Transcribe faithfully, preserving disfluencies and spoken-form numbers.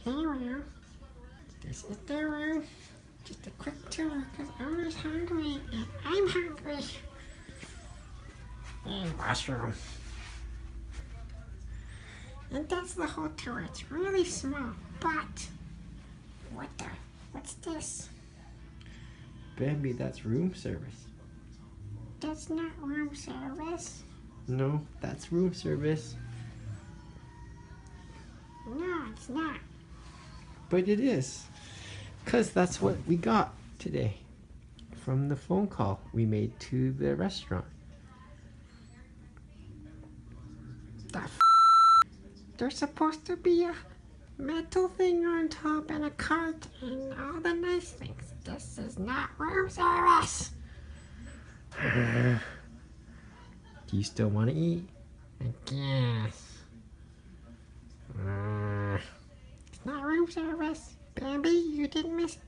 Anyway, this is the room. Just a quick tour because Owner's hungry and I'm hungry. And washroom. And that's the whole tour. It's really small, but what the? What's this? Bambi, that's room service. That's not room service. No, that's room service. No, it's not. But it is. Because that's what we got today from the phone call we made to the restaurant. The f There's supposed to be a metal thing on top and a cart and all the nice things. This is not room service. Do you still want to eat? I guess. Uh, it's not room service. Bambi, you didn't miss